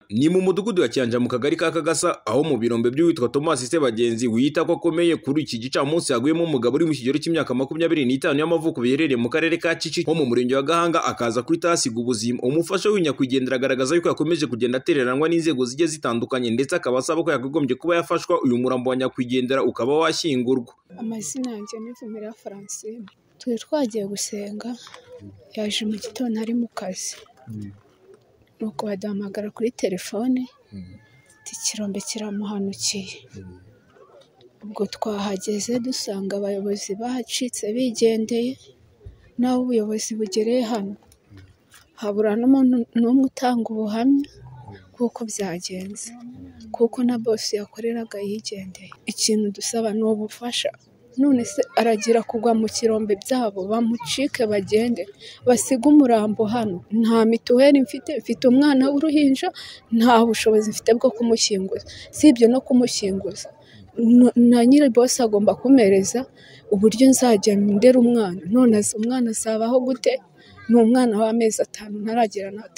Ni mu mudugudu wa Cyanja mu kagari ka Kagasa aho mu birombe by'uwitwa Thomas Sebagenzi wiyita ko akomeye kuri iki gicamunsi yaguyemo umugabo uri mu kigero cy'imyaka 25 y'amavuko biherereye mu karere ka Cici ho mu murenge wa Gahanga akaza kwita hasiga ubuzima. Umufasha w'inyakwigendera agaragaza yuko yakomeje kugenda atereranwa n'inzego zigiye zitandukanye ndetse akaba asaba ko yakagombye kuba yafashwa uyu murambo wa nyakwigendera ukaba washyingurwa. Amazina yanjye ni Vumera Francine. Twe twagiye gusenga yaje mu gitondo ari mu kazi. Nuko badahamagara kuri telefone ikirombe kiramuhanukiye. Ubwo twahageze dusanga abayobozi bahacitse bigendeye naho ubuyobozi bugereye hano habura n'umwe utanga ubuhamya kuko byagenze kuko na boss yakoreraga yigendeye. Ikintu dusaba ni ubufasha, none se aragira kugwa mu kirombe byabo bamucike bagende basiga umurambo hano. Nta mituweli mfite umwana w'uruhinja, nta bushobozi mfite bwo kumushyinguza. Si ibyo no kumushyinguza na nyiri boss agomba kumereza uburyo nzajya ndera umwana. None umwana asabaho gute? Ni umwana w'amezi 5 ntaragera na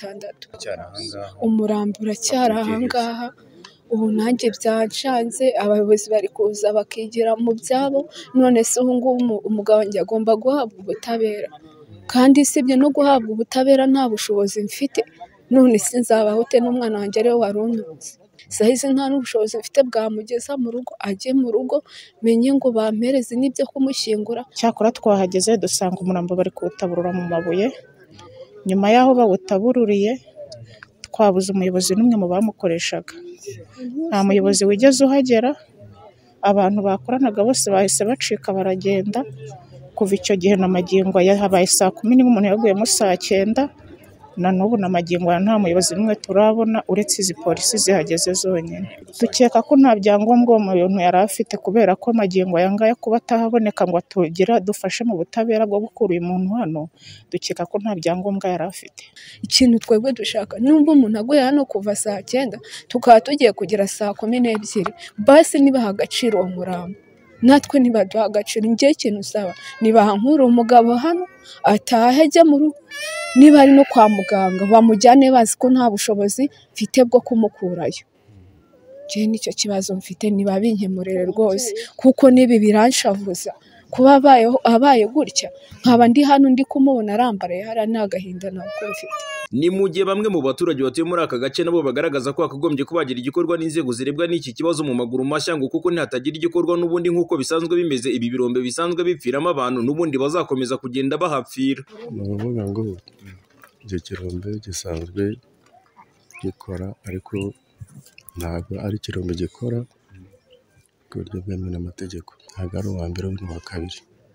6. Umurambo uracyari ahangaha. Ubu nanjye byanshanze, abayobozi bari kuza bakigira mu byabo. None se ubu ngubu umugabo wanjye agomba guhabwa ubutabera, kandi sibyo no guhabwa ubutabera nta bushobozi mfite. None se nzabaho te n'umwana wanjye ariwe warunutse? Sahize nta n'ubushobozi mfite bwamugeza mu rugo, ajye mu rugo menye ngo bampereze n'ibyo kumushyingura. Cyakora twahageze dusanga umurambo bari kuwutaburura mu mabuye. Nyuma yaho bawutabururiye twabuze umuyobozi n'umwe mu bamukoreshaga. Nta muyobozi wigeze uhagera, abantu bakoranaga bose bahise bacika baragenda. Kuva icyo gihe na magingo yahabaye 10:00 n'umuntu yaguyemo 9:00 na n'ubu na magingo nta muyobozi n'umwe turabona uretse izi polisi zihageze zonyine. Dukeka ko nta byangombwa uwo muntu yari afite kubera ko magingo yangaya kuba atahaboneka ngo atugira dufashe mu butabera bwo gukura uyu muntu hano. Dukeka ko nta byangombwa yari afite. Ikintu twebwe dushaka numva umuntu aguye hano kuva 9:00 tukaba tugiye kugera 12:00, basi nibaha agaciro uwo murambo, natwe nibaduha agaciro. Ngiye ikintu usaba nibahankura umugabo hano atahe ajya mu rugo, niba ari no kwa muganga bamujyane bazi ko nta bushobozi mfite bwo kumukurayo. Je nicyo kibazo mfite, niba binkemurere rwose kuko nibi biranshavuza kuba abaye gutya nkaba ndi hano ndi kumubona arambaraye hari n'agahinda nako mfite. Ni mu gihe bamwe mu baturage batuye muri aka gace nabo bagaragaza ko hakagombye kubagira igikorwa n'inzego zirebwa n'iki kibazo mu maguru mashya ngo kuko ntihatagira igikorwa n'ubundi nk'uko bisanzwe bimeze ibi birombe bisanzwe bipfiramo abantu n'ubundi bazakomeza kugenda bahapfira. Nuvuga ngo icyo kirombe gisanzwe gikora ariko ntabwo ari ikirombe gikora ku buryo bwemewe n'amategeko. Ntabwo ari uwa mbere n'uwa kabiri.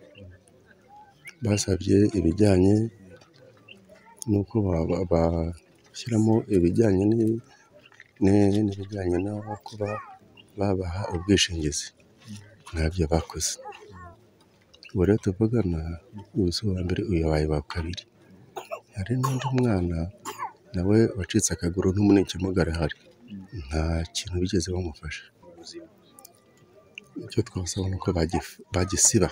Basabye ibijyanye nuko bashyiramo ibijyanye n'ibijyanye no kuba babaha ubwishingizi, ntabyo bakoze. Ubu rero tuvugana uwa mbere uyu yabaye wa kabiri. Hari n'undi mwana nawe wacitse akaguru n'umunekemugara hari, nta kintu bigeze bamufasha. Icyo twasaba nuko bagisiba.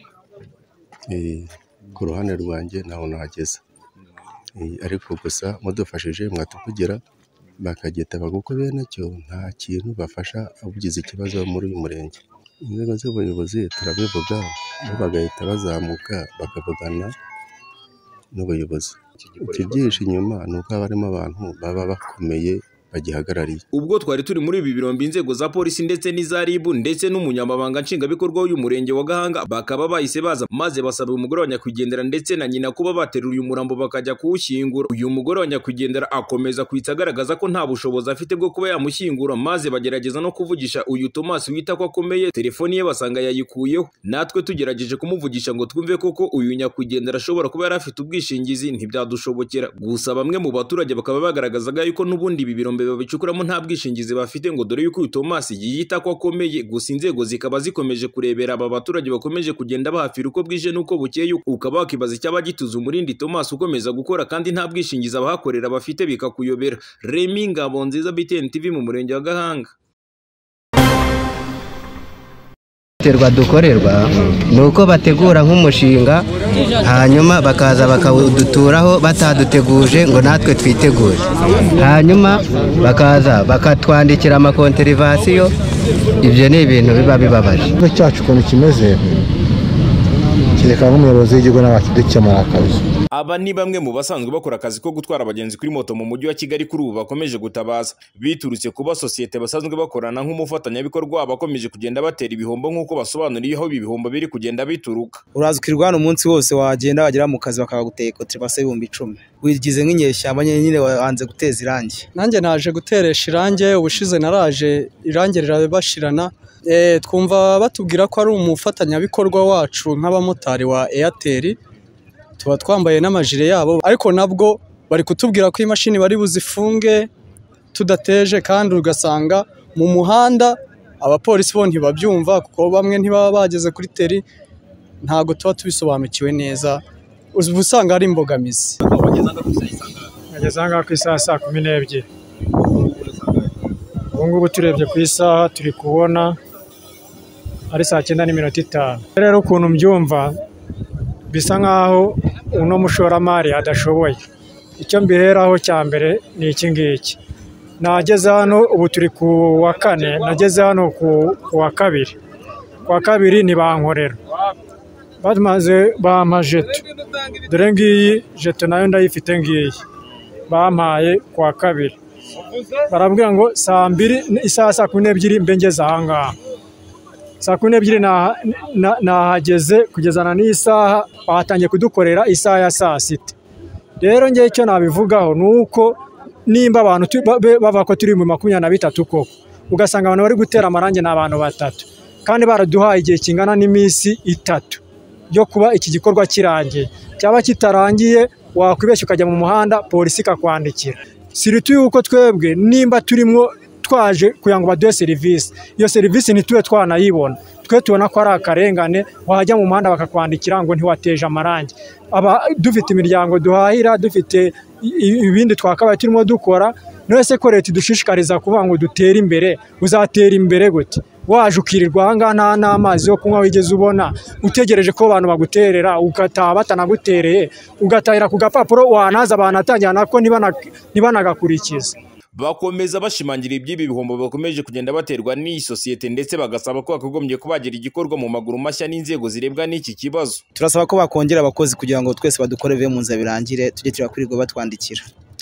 Ku ruhande rwanjye naho nahageze, ariko gusa mudufashije mwatuvugira bakagitaba kuko bene cyo nta kintu bafasha abugize ikibazo muri uyu murenge. Inzego z'ubuyobozi turabivuga bo bagahita bazamuka bakavugana n'ubuyobozi. Ikibyihishe inyuma ni uko harimo abantu baba bakomeye bagihagarariye. Ubwo twari turi muri ibi birombe inzego za polisi ndetse n'iza RIB ndetse n'umunyamabanga nshingwabikorwa w'uyu murenge wa Gahanga bakaba bahise baza maze basaba umugore wa nyakwigendera ndetse na nyina kuba bateruye umurambo bakajya kuwushyingura. Uyu mugore wa nyakwigendera akomeza kwitsa agaragaza ko nta bushobozi afite bwo kuba yamushyingura, maze bagerageza no kuvugisha uyu Thomas wita ko akomeye, telefoni ye basanga yayikuyeho. Natwe tugerageje kumuvugisha ngo twumve koko uyu nyakwigendera ashobora kuba yari afite ubwishingizi ntibyadushobokera. Gusa bamwe mu baturage bakaba bagaragazaga yuko n'ubundi ibi birombe babicukuramo nta bwishingizi bafite ngo dore yuko uyu Thomas yiyita ko akomeye. Gusa inzego zikaba zikomeje kurebera aba baturage bakomeje kugenda bahafira uko bwije n'uko bukeye, ukaba wakibaza icyaba gituza umurindi Thomas ukomeza gukora kandi nta bwishingizi abahakorera bafite bikakuyobera. Remy Ngabonziza, BTN TV mu murenge wa Gahanga. Terwa dukorerwa ni uko bategura nk'umushinga hanyuma bakaza bakawuduturaho bataduteguje ngo natwe twitegure, hanyuma bakaza bakatwandikira amakonterivasiyo. Ibyo ni ibintu biba bibabaje. Ikigo cyacu ukuntu kimeze kereka nk'umuyobozi w'igihugu n'abakidukemura akazi. Aba ni bamwe mu basanzwe bakora akazi ko gutwara abagenzi kuri moto mu mujyi wa Kigali kuri ubu bakomeje gutabaza biturutse kuba sosiyete basanzwe bakorana nk'umufatanyabikorwa bakomeje kugenda batera ibihombo nk'uko basobanuriye aho ibihombo biri kugenda bituruka. Urazukirwa hano umunsi wose wagenda wagera mu kazi bakaguteye kontribasiyo 10,000 wigize nk'inyeshyamba nyine wanze guteza irangi. Nanjye naje guteresha irangi, ubushize naraje irangi rirabashirana. Twumva batubwira ko ari umufatanyabikorwa wacu nk'abamotari wa Airtel, tuba twambaye n'amajire yabo, ariko nabwo bari kutubwira ko imashini bari buzifunge tudateje, kandi ugasanga mu muhanda abapolisi bo ntibabyumva kuko bamwe ntibaba bageze kuri teri, ntago tuba tubisobanukiwe neza, usanga ari imbogamizi. Agezanga ku isaha 12:00. Ubu ngubu turebye ku isaha turi kubona ari 9:05. Rero ukuntu mbyumva bisa nkaho uno mushoramari adashoboye. Icyo mbiheraho cya mbere ni iki ngiki. Nageze hano ubu turi ku wa 4, nageze hano ku wa 2. Ku wa 2 ntibankorera. Bamaze jeto. Dore ngiyi jeto nayo ndayifite ngiyi. Bampaye ku wa 2. Barambwira ngo saa 2 isaha 12:00 mbe ngeze aha ngaha. Saa 12:00 nahageze kugezana n'isaha batangiye kudukorera isaha ya saa 6. Rero ngiye icyo nabivugaho nuko nimba abantu bava ko turi mu 23 koko ugasanga abantu bari gutera amarange n'abantu 3 kandi baraduhaye igihe kingana n'iminsi 3 byo kuba iki gikorwa kirangiye. Cyaba kitarangiye wakwibeshya ukajya mu muhanda polisi ikakwandikira. Siritu yuko twebwe nimba turimo twaje kugira ngo baduhe serivisi, iyo serivisi ntitube twanayibona, twe tubona ko ari akarengane, wajya mu muhanda bakakwandikira ngo ntiwateje amarangi. Aba dufite imiryango duhahira, dufite ibindi twakabaye turimo dukora, nose ko leta dushishikariza kuvuga ngo dutere imbere. Uzatera imbere gute waje ukirirwa aha ngaha nta n'amazi yo kunywa wigeze ubona, utegereje ko abantu baguterera ugataha batanagutereye, ugatahira ku gapapuro wanaza abantu atangira nako ntibanagakurikiza. Bakomeza bashimangira iby'ibi bihombo bakomeje kugenda baterwa n'iyi sosiyete, ndetse bagasaba ko bakagombye kubagira igikorwa mu maguru mashya n'inzego zirebwa n'iki kibazo. Turasaba ko bakongera abakozi kugira ngo twese badukorere mu nzira birangire, tujye turakwirirwa batwandikira.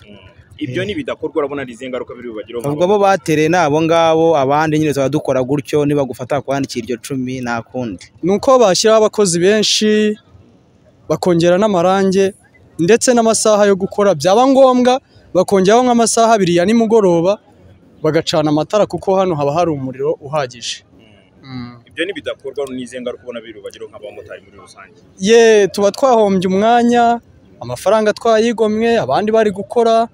Ibyo ni bidakorwa urabona ari zengaruka biri bubagiraho. Ubwo bo batereye nabo ngabo, abandi nyine dukora gutyo, niba gufata kwandikira iryo 10 nta kundi. Nuko bashyiraho abakozi benshi bakongera n'amarange ndetse n'amasaha yo gukora, byaba ngombwa bakongeraho nk'amasaha 2 ya nimugoroba bagacana amatara kuko hano haba hari umuriro uhagije. Ibyo ni bidakorwa n'izengaruka ubona biri bubagiraho nk'abamotari muri rusange. Tuba twahombye umwanya, amafaranga twayigomwe, abandi bari gukora.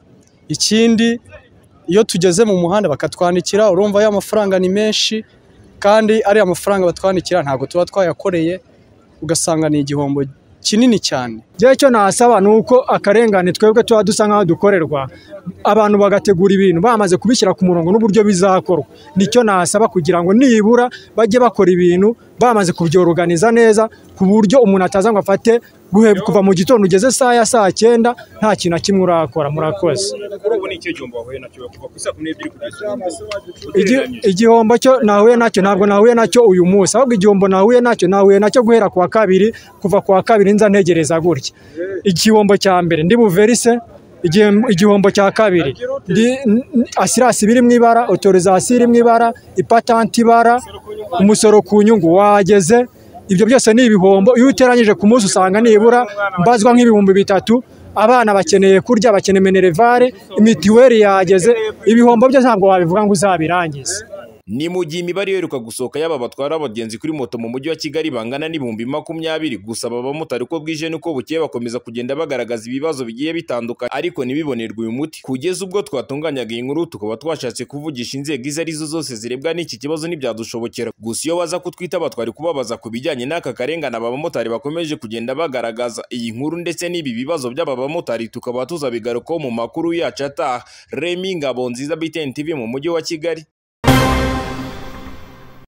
Ikindi iyo tugeze mu muhanda bakatwandikira, urumva ya mafaranga ni menshi, kandi ari amafaranga batwandikira ntago tuba twayakoreye, ugasanga ni igihombo kinini cyane. Gihe cyo nasaba nuko akarengane twebwe tuba dusa nkaho dukorerwa, abantu bagategura ibintu bamaze kubishyira ku murongo n'uburyo bizakorwa. Nicyo nasaba kugira ngo nibura bajye bakora ibintu bamaze kubyorganiza neza, ku buryo umuntu ataza ngo afate kuva mu gitondo ugeze saa 9 nta kintu kimwe urakora. Murakoze. Igihombo cyo nahuye nacyo ntabwo nahuye nacyo uyu munsi, ahubwo igihombo nahuye nacyo guhera ku wa 2, kuva ku wa 2 nza ntegereza gutya. Igihombo cya mbere ndi buverise, igihombo cya kabiri asirasi biri mu ibara, autorisation iri mu ibara, ipatanti ibara, umusoro ku nyungu wageze. Ibyo byose ni ibihombo. Iyo uteranyije ku munsi usanga nibura mbazwa nk'ibihumbi 3. Abana bakeneye kurya, bakeneye minerevare, imitiweri yageze. Ibihombo byo ntabwo wabivuga ngo uzabirangize. Ni mu gihe imibare iheruka gusohoka y'aba batwara abagenzi kuri moto mu mujyi wa Kigali bangana n'ibihumbi 20, gusa abamotari uko bwije nuko bukeye bakomeza kugenda bagaragaza ibibazo bigiye bitandukanye, ariko ntibibonerwe uyu muti. Kugeza ubwo twatunganyaga iyi nkuru tukaba twashatse kuvugisha inzego izo arizo zose zirebwa n'iki kibazo ntibyadushobokera, gusa iyo waza kutwita batwari kubabaza ku bijyanye n'aka karengane aba bamotari bakomeje kugenda bagaragaza. Iyi nkuru ndetse n'ibi bibazo by'aba bamotari tukaba tuzabigarukaho mu makuru yacu ataha. Remy Ngabonziza, BTN TV mu mujyi wa Kigali.